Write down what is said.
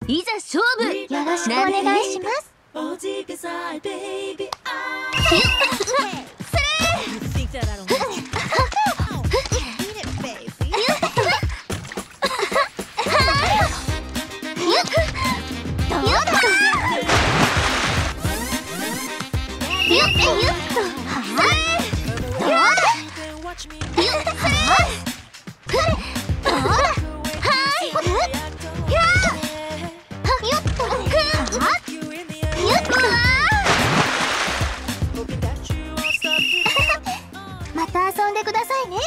いざ勝負。 よろしくお願いします。また遊んでくださいね。